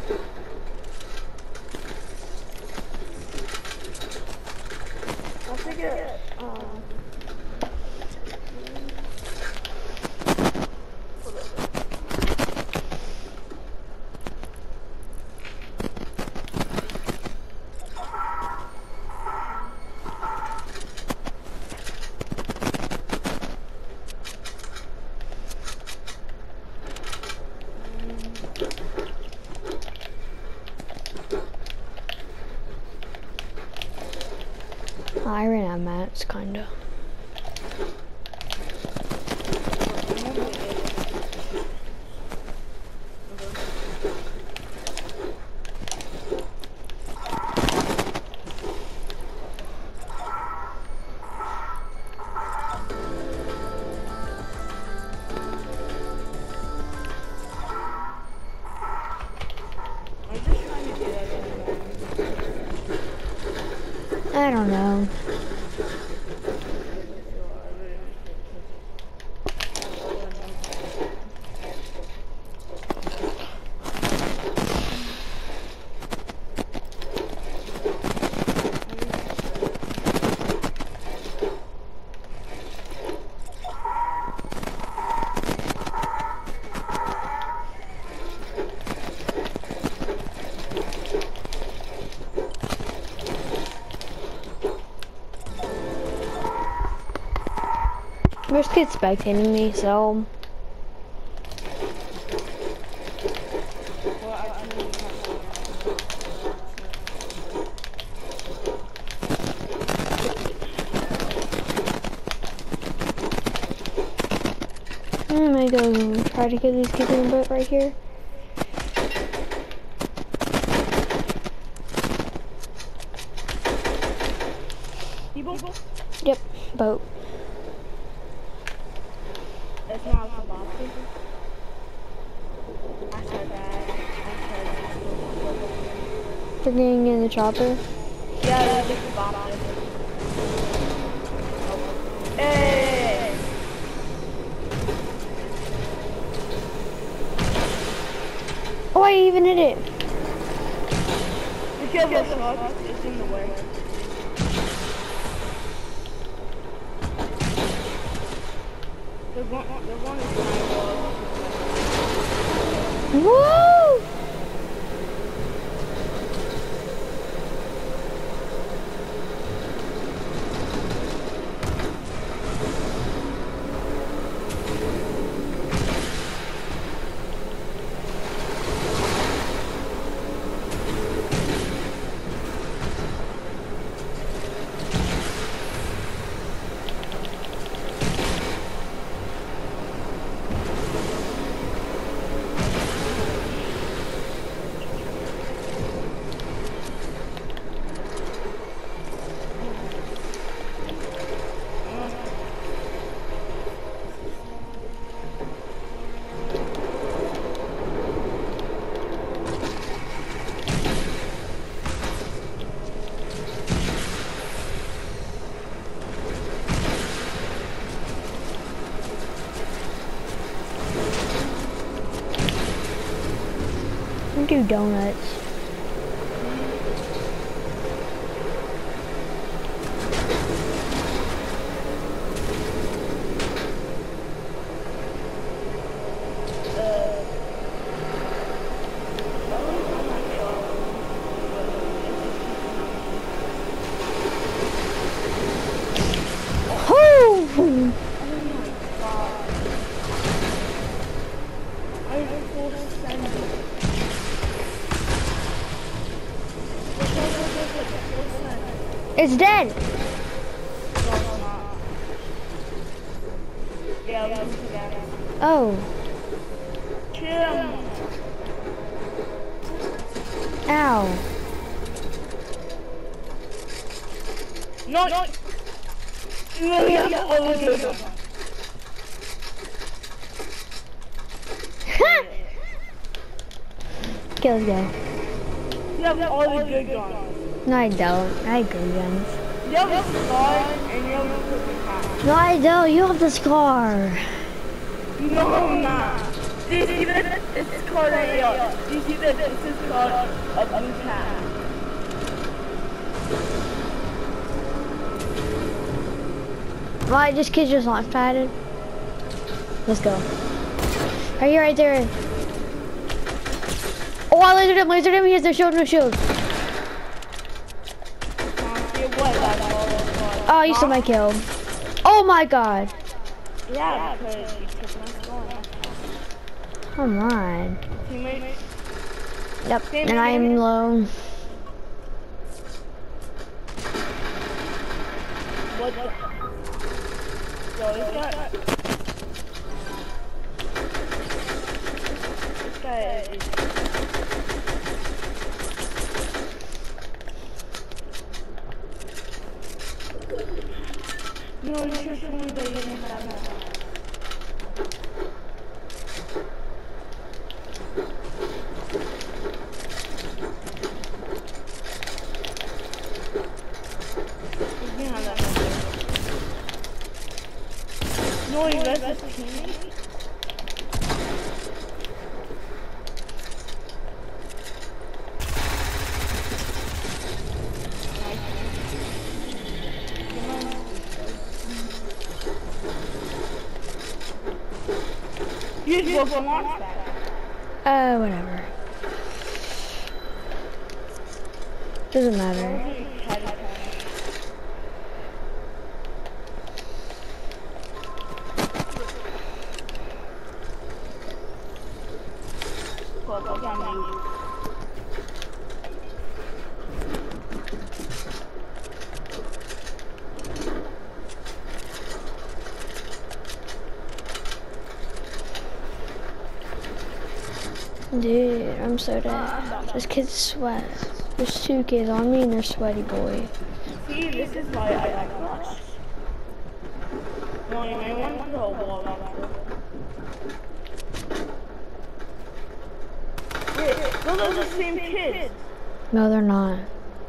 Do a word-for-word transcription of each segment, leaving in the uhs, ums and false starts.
I'll take it. Um, I ran out of mats, kinda. I don't know. There's kids spectating me, so. I'm gonna go try to get these kids in the boat right here. Yep, boat. It's not a boxing. I said that. I said that. They're getting in the chopper. Yeah, that's just a boxing. Hey! Oh, I even hit it. Be careful, Scott. It's in the way. The one, the one is Woo! Do donuts. Oh! It's dead. Oh. Ow. No, no. Okay, let's go. You have all the good guns. No, I don't. I have good guns. You have a scar and you have a cookie hat. No, I don't. You have the scar. No, I'm not. Do you see this? It's called a hill. Do you see this? This is called a blue cat. Why, this kid just launch padded? Let's go. Are you right there? Oh, I lasered him, lasered him. He has no shield, no shield. Oh, you stole my kill. Oh my god. Yeah, because you took my score. Come on. Teammate. Yep, and I am low. What the? Yo, this guy. This guy is. No, you should show me that you didn't have that. No, you read this teammate? You just go launch that. Uh, whatever. Doesn't matter. Dude, I'm so dead. This kid's sweat. There's two kids on me and they're sweaty boy. See, this is why I like Rush. No, you may want to put a wall up. Wait, those are the same kids. No, they're not.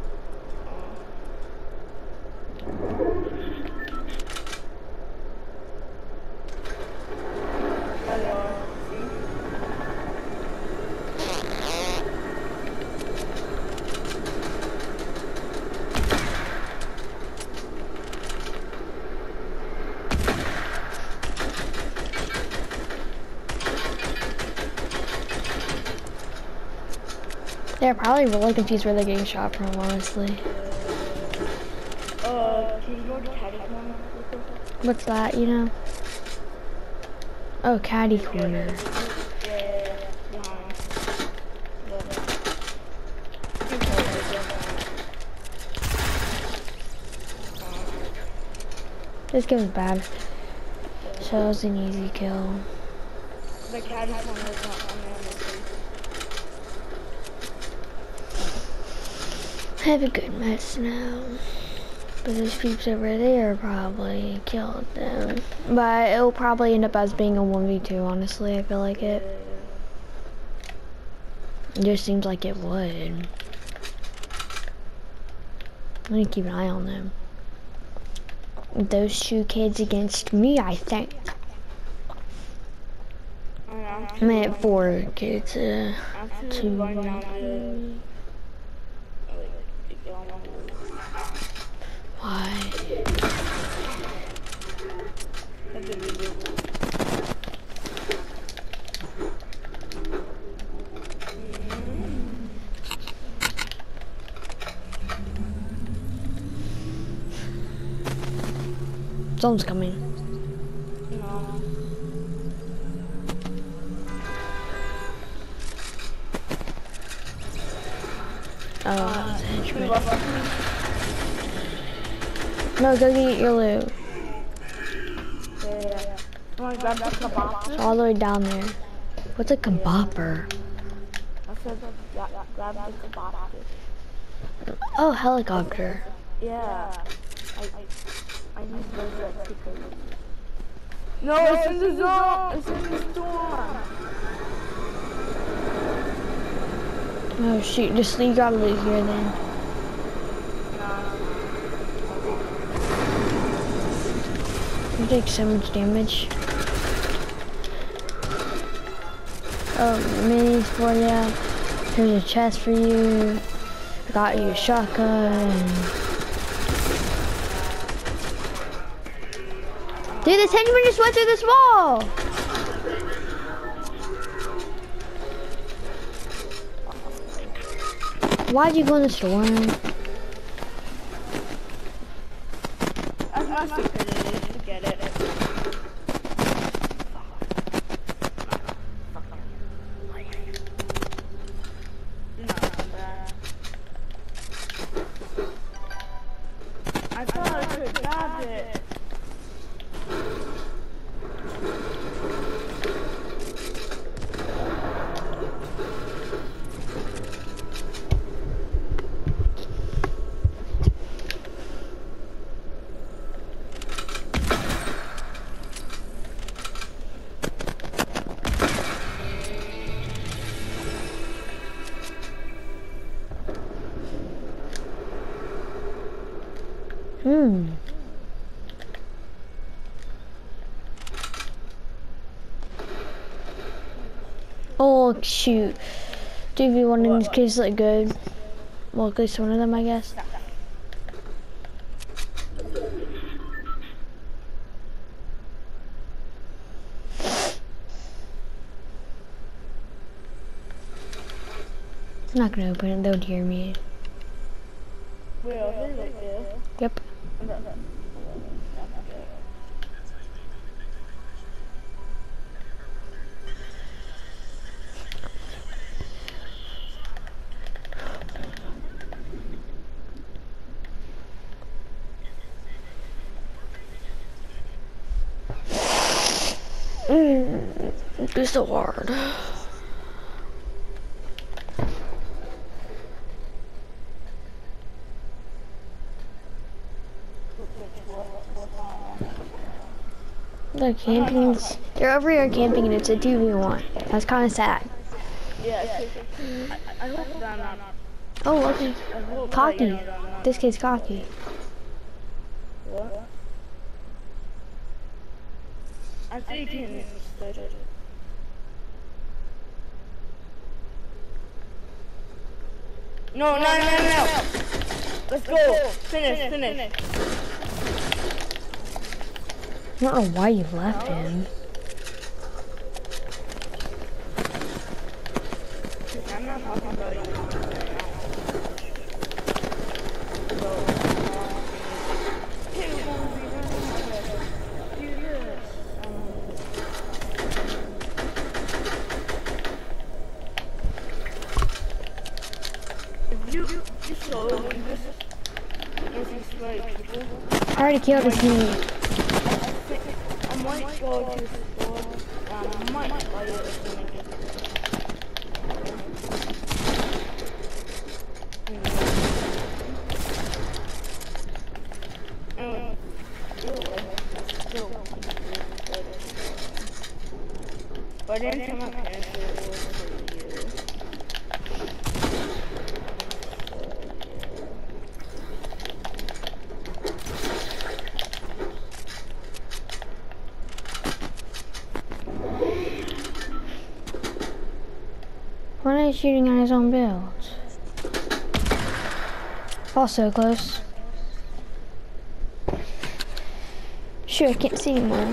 They're probably really confused where they're getting shot from, honestly. Uh, can you go to Caddy Corner? What's that, you know? Oh, Caddy Corner. Yeah, behind. This game's bad. So it was an easy kill. The Caddy Corner is not on there. I have a good mess now. But those peeps over there probably killed them. But it'll probably end up as being a one v two, honestly. I feel like it. It just seems like it would. I'm gonna keep an eye on them. Those two kids against me, I think. I mean, four kids. Uh, two. Why? Someone's coming. No. Oh, that was a henchman. No, go get your loot. Yeah, yeah. You wanna grab the kebab? It's all the way down there. What's a kebopper? I said grab, grab the kebab. Oh, helicopter. Yeah. I, I, I use those like people. No, it's in the zone! It's in the storm! Oh shoot, just you gotta loot here then. You take so much damage. uh, minis for you. Here's a chest for you. Got you a shotgun. Dude, this henchman just went through this wall. Why'd you go in the store? I must have finished to get it. I thought I could grab it. Hmm. Oh shoot. two v one in this case look good. Well, at least one of them, I guess. I'm not gonna open it, they'll hear me. Yep. Mm, it's so hard. They're camping. They're over here camping, and it's a two v one. That's kind of sad. Yeah, I, I hope they're not. Oh, okay. Cocky. This kid's cocky. What? I think he can start it. No, no, no, no, no. Let's go. Finish, finish. I don't know why you left him. I'm not talking about you. I already killed his team. I might go to the store. Um, I might buy it if you make it. But then come up here for you. Why are they shooting on his own builds? Also close. Sure, I can't see anymore.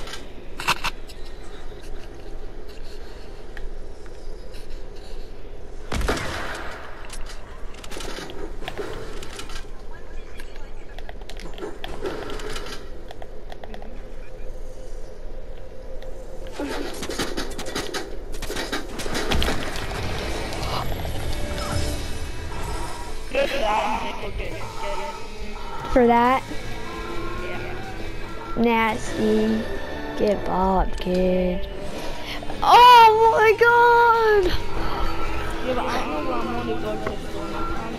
For that? Yeah. Nasty. Get bopped, kid. Oh my god! Yeah, but I don't know where I'm going to go to the store.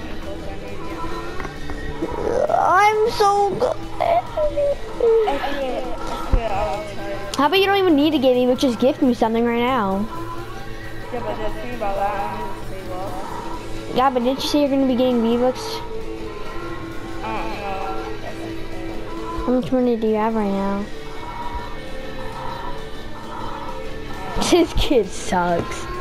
I'm so good. I swear, I swear I'll try it. How about you don't even need to give me, but just gift me something right now? Yeah, but the thing about that, I need to save up. Yeah, but didn't you say you're gonna be getting V-Bucks? I don't know. That's the thing. How much money do you have right now? This kid sucks.